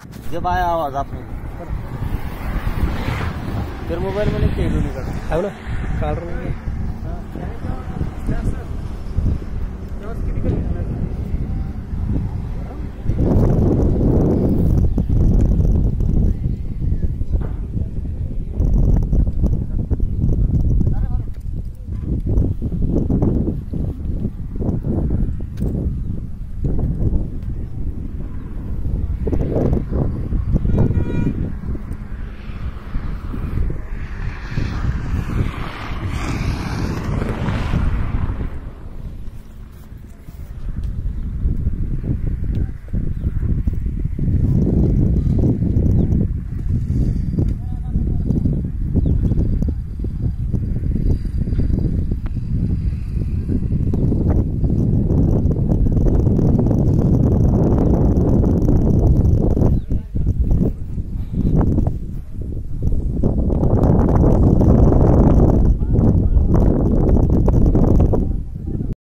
जब आया आवाज आपने फिर मोबाइल में नहीं खेल निकल है ना काल रहा हूँ